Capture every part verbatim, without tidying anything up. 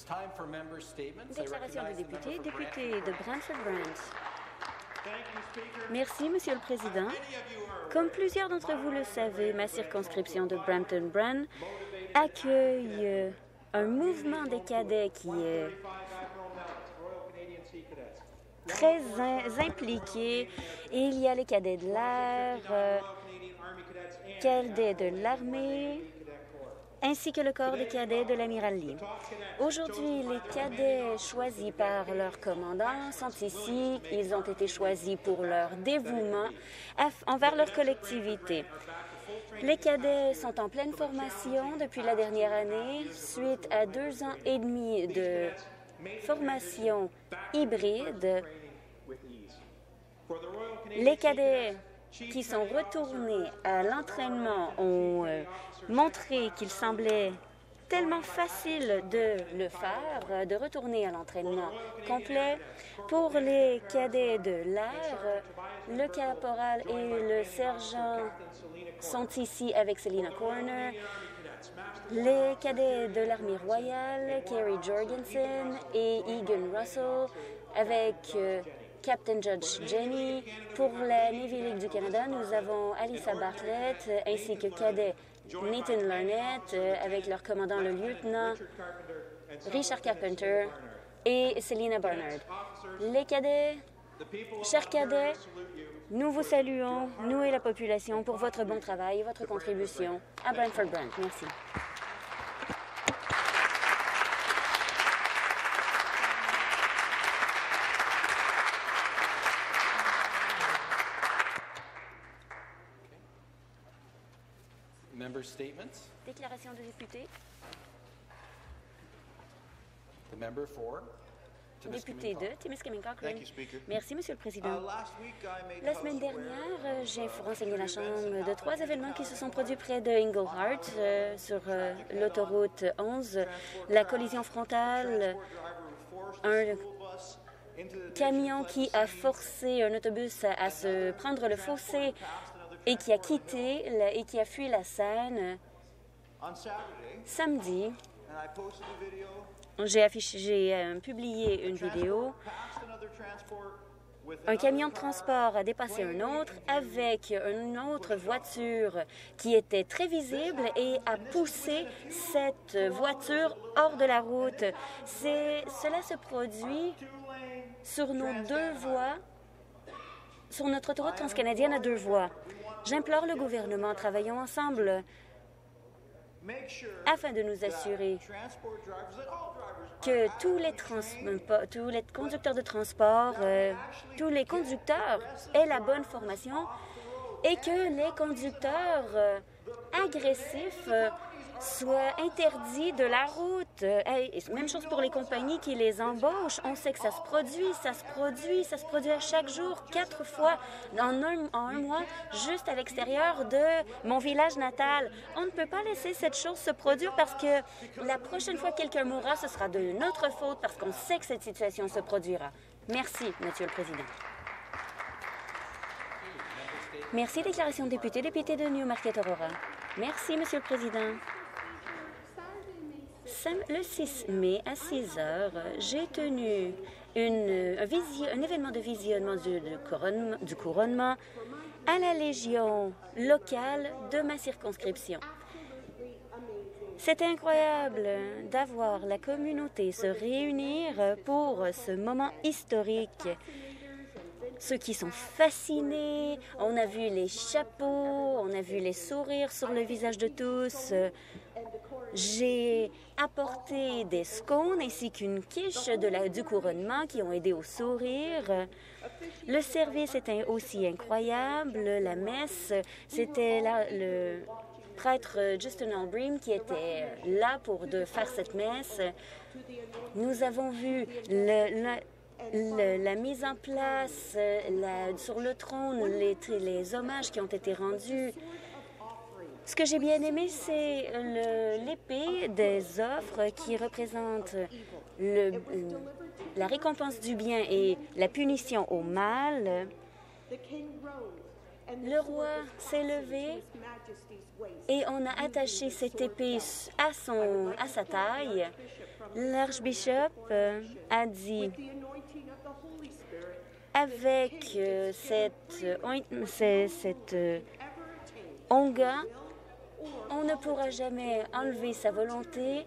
Déclaration de député, député de Brantford-Brant. Merci, Monsieur le Président. Comme plusieurs d'entre vous le savez, ma circonscription de Brampton-Brant accueille un mouvement des cadets qui est très impliqué. Il y a les cadets de l'air, euh, cadets de l'armée, ainsi que le corps des cadets de l'Amiral Lee. Aujourd'hui, les cadets choisis par leur commandant sont ici. Ils ont été choisis pour leur dévouement envers leur collectivité. Les cadets sont en pleine formation depuis la dernière année, suite à deux ans et demi de formation hybride. Les cadets qui sont retournés à l'entraînement ont euh, montré qu'il semblait tellement facile de le faire, de retourner à l'entraînement complet. Pour les cadets de l'air, le caporal et le sergent sont ici avec Selina Corner. Les cadets de l'armée royale, Kerry Jorgensen et Egan Russell, avec euh, Captain Judge Jenny. Pour la Navy League du Canada, nous avons Alyssa Bartlett ainsi que cadet Nathan Larnett euh, avec leur commandant le lieutenant Richard Carpenter et Selina Barnard. Les cadets, chers cadets, nous vous saluons, nous et la population, pour votre bon travail et votre contribution à Brantford-Brant. Merci. Déclaration de député. The member for Député de Timiskaming Cochrane. Merci, Monsieur le Président. La semaine dernière, j'ai renseigné la Chambre de trois événements qui se sont produits près de Englehart, euh, sur euh, l'autoroute onze. La collision frontale, un camion qui a forcé un autobus à, à se prendre le fossé et qui a quitté la, et qui a fui la scène. Samedi, j'ai affiché, j'ai euh, publié une vidéo. Un camion de transport a dépassé un autre avec une autre voiture qui était très visible et a poussé cette voiture hors de la route. C'est, cela se produit sur nos deux voies, sur notre autoroute transcanadienne à deux voies. J'implore le gouvernement, travaillons ensemble afin de nous assurer que tous les, tous les conducteurs de transport, euh, tous les conducteurs aient la bonne formation et que les conducteurs euh, agressifs euh, soient interdits de la route. Euh, même chose pour les compagnies qui les embauchent. On sait que ça se produit, ça se produit, ça se produit à chaque jour, quatre fois en un, en un mois, juste à l'extérieur de mon village natal. On ne peut pas laisser cette chose se produire parce que la prochaine fois que quelqu'un mourra, ce sera de notre faute parce qu'on sait que cette situation se produira. Merci, Monsieur le Président. Merci. Déclaration de député, député de Newmarket-Aurora. Merci, Monsieur le Président. Le six mai, à six heures, j'ai tenu une, un, visio, un événement de visionnement du, du, couronnement, du couronnement à la Légion locale de ma circonscription. C'était incroyable d'avoir la communauté se réunir pour ce moment historique. Ceux qui sont fascinés, on a vu les chapeaux, on a vu les sourires sur le visage de tous. J'ai apporté des scones ainsi qu'une quiche de la, du couronnement qui ont aidé au sourire. Le service était aussi incroyable. La messe, c'était le prêtre Justin Albream qui était là pour de faire cette messe. Nous avons vu le, le Le, la mise en place la, sur le trône, les, les hommages qui ont été rendus. Ce que j'ai bien aimé, c'est l'épée des offres qui représente le, la récompense du bien et la punition au mal. Le roi s'est levé et on a attaché cette épée à, son, à sa taille. L'archbishop euh, a dit, avec euh, cette, euh, cette, cette euh, onga, on ne pourra jamais enlever sa volonté.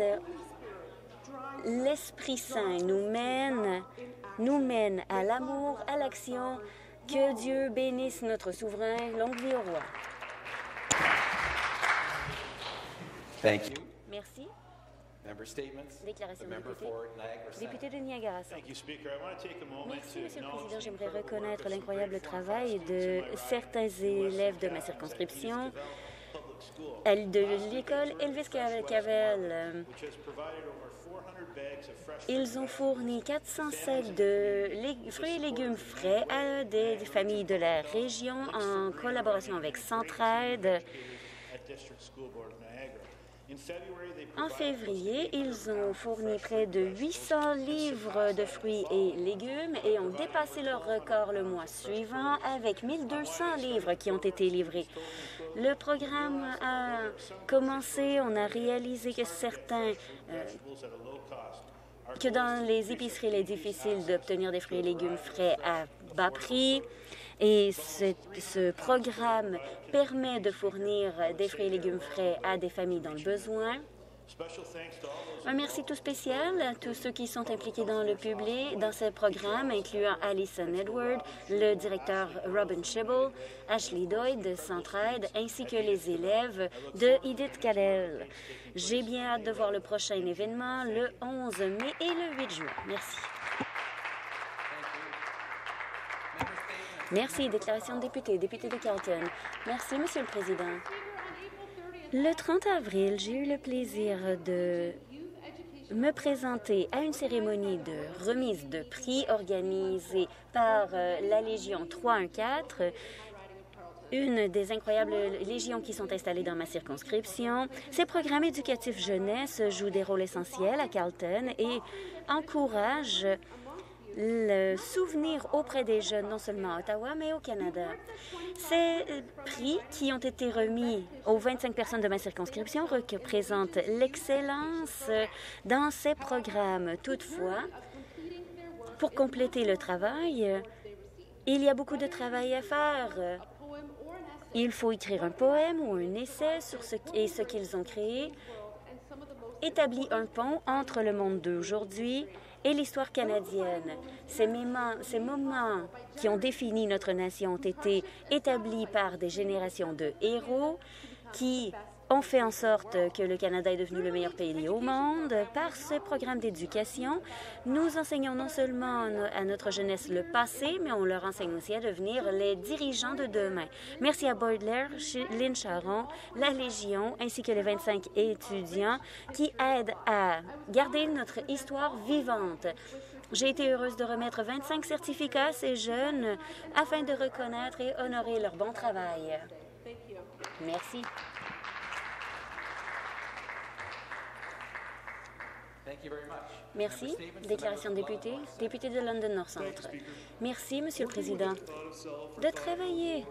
L'Esprit Saint nous mène, nous mène à l'amour, à l'action. Que Dieu bénisse notre souverain. Longue vie au roi. Thank you. Merci. Member statements. Déclaration The de member député. for Niagara Centre. Député de Niagara Centre. Thank you, Speaker. I want to take a moment Merci, to Monsieur le acknowledge Président. the J'aimerais incredible reconnaître work of some l'incroyable great former travail students de in my riding certains élèves de ma circonscription public school. de l'école Elvis Cavell. Which has provided over four hundred bags of fresh Ils ont fourni quatre cents sacs de lég- fruits et légumes frais à des, des familles de la région en collaboration avec Centraide. at District School Board of Niagara. In February, they En provided février, ils ont fourni près de huit cents livres de fruits et légumes et ont dépassé leur record le mois suivant avec mille deux cents livres qui ont été livrés. Le programme a commencé, on a réalisé que certains, euh, schools at a low cost. que dans les épiceries, il est difficile d'obtenir des fruits et légumes frais à bas prix. Et ce, ce programme permet de fournir des fruits et légumes frais à des familles dans le besoin. Special thanks to all those Un merci tout spécial à tous ceux qui sont impliqués dans le public, dans ce programme, incluant Alison Edward, le directeur Robin Shibble, Ashley Doyle de Centraide, ainsi que les élèves de Edith Cadell. J'ai bien hâte de voir le prochain événement le onze mai et le huit juin. Merci. Merci. Déclaration de député. Député de Carleton. Merci, Monsieur le Président. Le trente avril, j'ai eu le plaisir de me présenter à une cérémonie de remise de prix organisée par euh, la Légion trois un quatre, une des incroyables légions qui sont installées dans ma circonscription. Ces programmes éducatifs jeunesse jouent des rôles essentiels à Carleton et encouragent le souvenir auprès des jeunes, non seulement à Ottawa, mais au Canada. Ces prix qui ont été remis aux vingt-cinq personnes de ma circonscription représentent l'excellence dans ces programmes. Toutefois, pour compléter le travail, il y a beaucoup de travail à faire. Il faut écrire un poème ou un essai sur ce, et ce qu'ils ont créé établit un pont entre le monde d'aujourd'hui et l'histoire canadienne. Ces moments, ces moments qui ont défini notre nation ont été établis par des générations de héros qui ont fait en sorte que le Canada est devenu le meilleur pays au monde. Par ce programme d'éducation, nous enseignons non seulement à notre jeunesse le passé, mais on leur enseigne aussi à devenir les dirigeants de demain. Merci à Boydler, Lynn Charon, la Légion, ainsi que les vingt-cinq étudiants qui aident à garder notre histoire vivante. J'ai été heureuse de remettre vingt-cinq certificats à ces jeunes afin de reconnaître et honorer leur bon travail. Merci. Merci. Déclaration de député. Député de London North Centre. Merci, Monsieur le Président. De travailler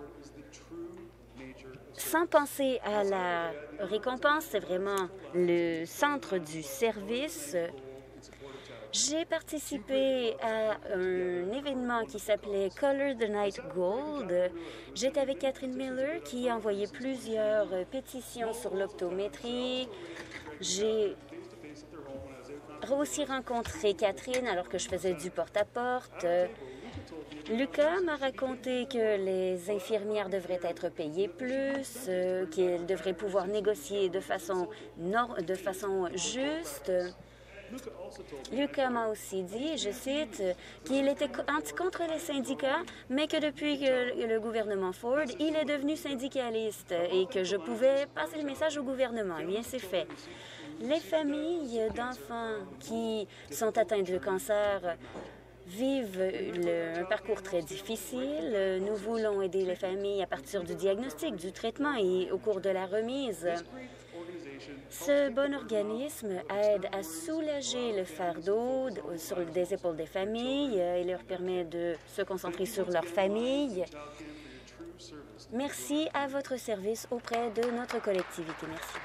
sans penser à la récompense, c'est vraiment le centre du service. J'ai participé à un événement qui s'appelait Color the Night Gold. J'étais avec Catherine Miller qui a envoyé plusieurs pétitions sur l'optométrie. J'ai aussi rencontré Catherine alors que je faisais du porte-à-porte. Lucas m'a raconté que les infirmières devraient être payées plus, euh, qu'elles devraient pouvoir négocier de façon, nor- de façon juste. Lucas m'a aussi dit, je cite, qu'il était anti- contre les syndicats, mais que depuis que le gouvernement Ford, il est devenu syndicaliste et que je pouvais passer le message au gouvernement. Eh bien, c'est fait. Les familles d'enfants qui sont atteints de cancer vivent le, un parcours très difficile. Nous voulons aider les familles à partir du diagnostic, du traitement et au cours de la remise. Ce bon organisme aide à soulager le fardeau sur des épaules des familles et leur permet de se concentrer sur leur famille. Merci à votre service auprès de notre collectivité. Merci.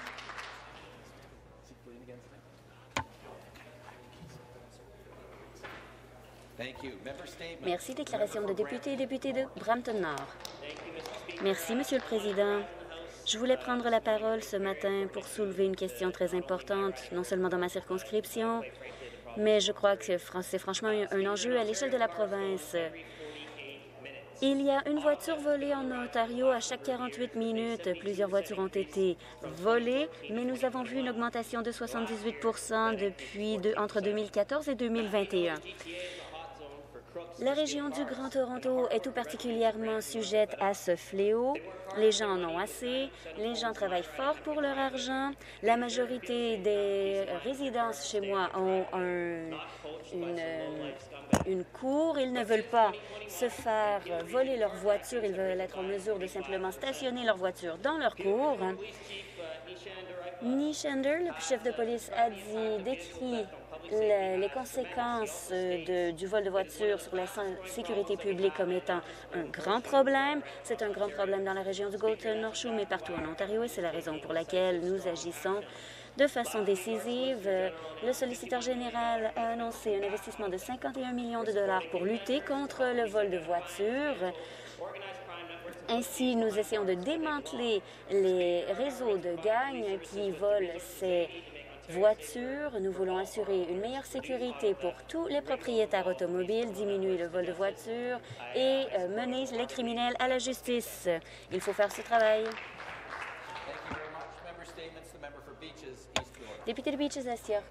Thank you. Member statement. Merci. Déclaration de député et député de Brampton-Nord. Merci, Monsieur le Président. Je voulais prendre la parole ce matin pour soulever une question très importante, non seulement dans ma circonscription, mais je crois que c'est franchement un enjeu à l'échelle de la province. Il y a une voiture volée en Ontario à chaque quarante-huit minutes. Plusieurs voitures ont été volées, mais nous avons vu une augmentation de soixante-dix-huit pour cent depuis de, entre deux mille quatorze et deux mille vingt et un. La région du Grand Toronto est tout particulièrement sujette à ce fléau. Les gens en ont assez. Les gens travaillent fort pour leur argent. La majorité des résidences chez moi ont un, une, une cour. Ils ne veulent pas se faire voler leur voiture. Ils veulent être en mesure de simplement stationner leur voiture dans leur cour. Nishander, le chef de police, a dit, décrit le, les conséquences de, du vol de voiture sur la sécurité publique comme étant un grand problème. C'est un grand problème dans la région du Golden Shore, mais partout en Ontario, et c'est la raison pour laquelle nous agissons de façon décisive. Le solliciteur général a annoncé un investissement de cinquante et un millions de dollars pour lutter contre le vol de voitures. Ainsi, nous essayons de démanteler les réseaux de gangs qui volent ces voitures. Nous voulons assurer une meilleure sécurité pour tous les propriétaires automobiles, diminuer le vol de voitures et euh, mener les criminels à la justice. Il faut faire ce travail. Député de Beaches, East York.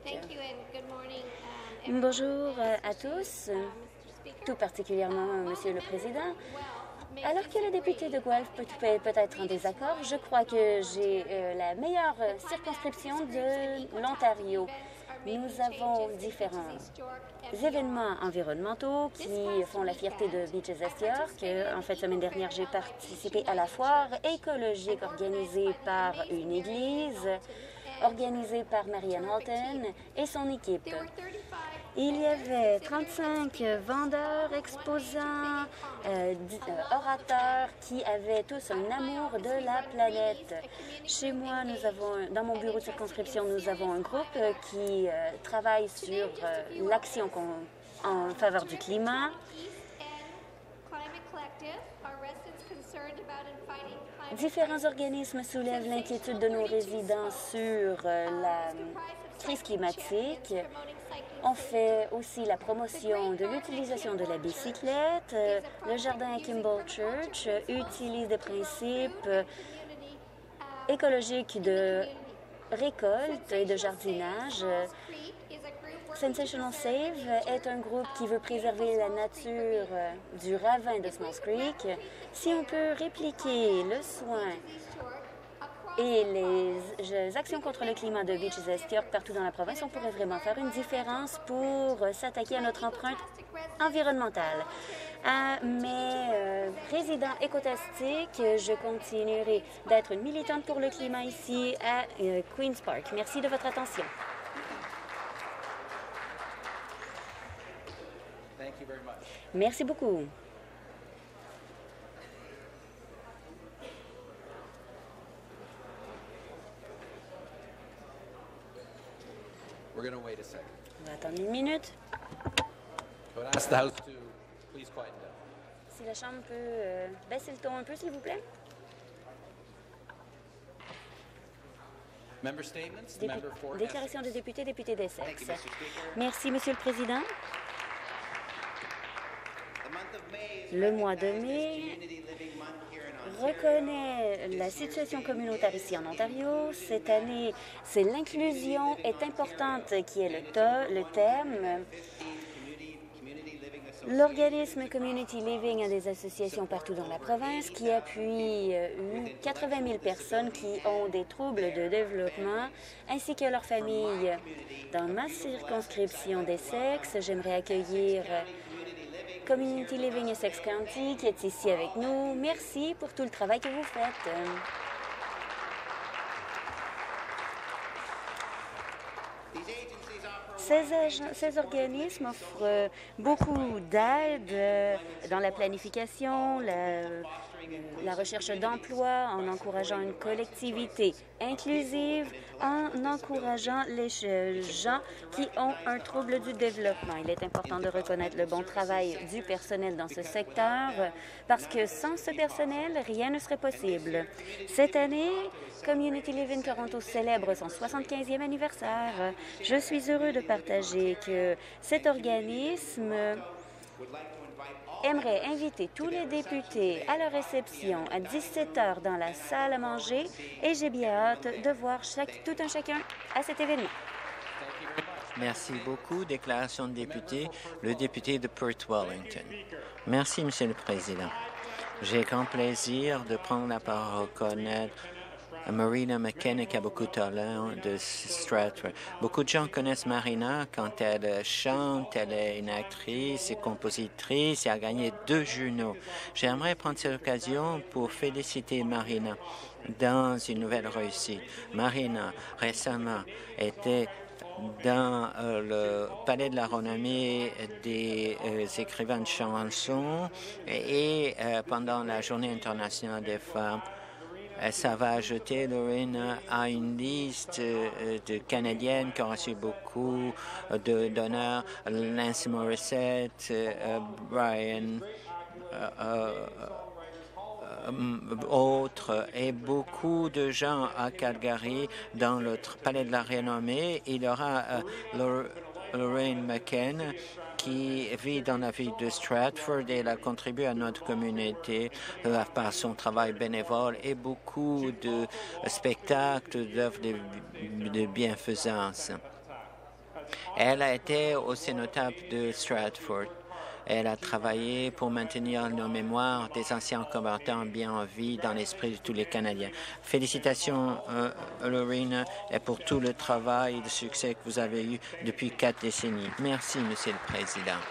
Bonjour à tous, tout particulièrement Monsieur le Président. Alors que le député de Guelph peut peut-être en désaccord, je crois que j'ai euh, la meilleure circonscription de l'Ontario. Nous avons différents événements environnementaux qui font la fierté de Beaches East York. En fait, la semaine dernière, j'ai participé à la foire écologique organisée par une église, organisée par Marianne Halton et son équipe. Il y avait trente-cinq vendeurs, exposants, euh, orateurs qui avaient tous un amour de la planète. Chez moi, nous avons, dans mon bureau de circonscription, nous avons un groupe qui euh, travaille sur euh, l'action en faveur du climat. Différents organismes soulèvent l'inquiétude de nos résidents sur euh, la crise climatique. On fait aussi la promotion de l'utilisation de la bicyclette. Euh, le jardin à Kimball Church euh, utilise des principes euh, écologiques de récolte et de jardinage. Sensational Save est un groupe qui veut préserver la nature euh, du ravin de Smalls Creek. Si on peut répliquer le soin et les actions contre le climat de Beaches East York partout dans la province, on pourrait vraiment faire une différence pour s'attaquer à notre empreinte environnementale. À mes euh, résidents écotastiques, je continuerai d'être une militante pour le climat ici à euh, Queen's Park. Merci de votre attention. Merci beaucoup. We're going to wait a second. On va attendre une minute. I would ask the House to please quieten down. Si la Chambre peut euh, baisser le ton un peu, s'il vous plaît. Member statements. The Dépu member for Déclaration de député, député d'Essex. Thank you, Mister Speaker. Merci, Monsieur le Président. The month of May is Le mois de recognized as mai Community Living Month here in Ontario. reconnaît la situation communautaire ici en Ontario. Cette année, c'est l'inclusion est importante qui est le, le thème. L'organisme Community Living a des associations partout dans la province qui appuient euh, quatre-vingt mille personnes qui ont des troubles de développement ainsi que leurs familles. Dans ma circonscription d'Essex, j'aimerais accueillir euh, Community Living Essex County qui est ici avec nous. Merci pour tout le travail que vous faites. Ces, ces organismes offrent beaucoup d'aide dans la planification, la, la recherche d'emploi, en encourageant une collectivité inclusive, en encourageant les gens qui ont un trouble du développement. Il est important de reconnaître le bon travail du personnel dans ce secteur parce que sans ce personnel, rien ne serait possible. Cette année, Community Living Toronto célèbre son soixante-quinzième anniversaire. Je suis heureux de partager que cet organisme aimerait inviter tous les députés à leur réception à dix-sept heures dans la salle à manger et j'ai bien hâte de voir chaque, tout un chacun à cet événement. Merci beaucoup. Déclaration de député, le député de Perth Wellington. Merci, Monsieur le Président. J'ai grand plaisir de prendre la parole pour reconnaître Marina McKenna qui a beaucoup de talent de Stratford. Beaucoup de gens connaissent Marina quand elle chante, elle est une actrice et compositrice et a gagné deux journaux. J'aimerais prendre cette occasion pour féliciter Marina dans une nouvelle réussite. Marina, récemment, était dans euh, le Palais de la renommée des euh, écrivains de chansons et euh, pendant la Journée internationale des femmes, ça va ajouter, Lorraine, à une liste de Canadiennes qui ont reçu beaucoup d'honneurs, Nancy Morissette, Brian, euh, euh, autres, et beaucoup de gens à Calgary dans le Palais de la Renommée. Il y aura euh, Lorraine McKenna qui vit dans la ville de Stratford et elle a contribué à notre communauté euh, par son travail bénévole et beaucoup de spectacles, d'œuvres de, de bienfaisance. Elle a été au cénotaphe de Stratford. Elle a travaillé pour maintenir nos mémoires des anciens combattants bien en vie dans l'esprit de tous les Canadiens. Félicitations, euh, Lorraine, et pour tout le travail et le succès que vous avez eu depuis quatre décennies. Merci, Monsieur le Président.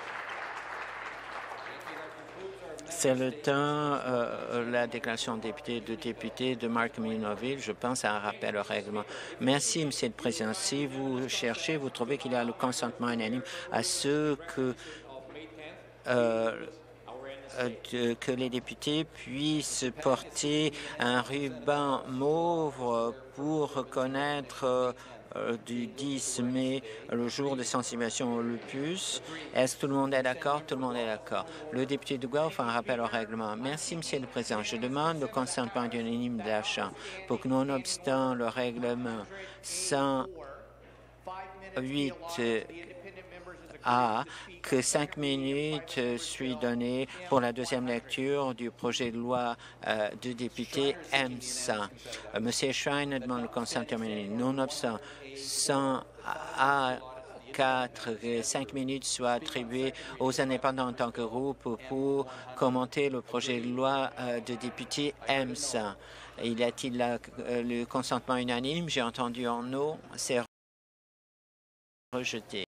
C'est le temps, euh, la déclaration de député de député de Markham Nunavut. Je pense à un rappel au règlement. Merci, Monsieur le Président. Si vous cherchez, vous trouvez qu'il y a le consentement unanime à ce que Euh, de, que les députés puissent porter un ruban mauve pour reconnaître euh, du dix mai le jour de sensibilisation au lupus. Est-ce que tout le monde est d'accord? Tout le monde est d'accord. Le député de Guelph a un rappel au règlement. Merci, Monsieur le Président. Je demande le consentement unanime de la Chambre pour que, nonobstant le règlement cent huit A, que cinq minutes soient données pour la deuxième lecture du projet de loi euh, du député M cent. Euh, Monsieur Schreiner demande le consentement unanime. Nonobstant cent A quatre, cinq minutes soient attribuées aux indépendants en tant que groupe pour, pour commenter le projet de loi euh, du député M cent. Il y a-t-il euh, le consentement unanime? J'ai entendu en non, c'est rejeté.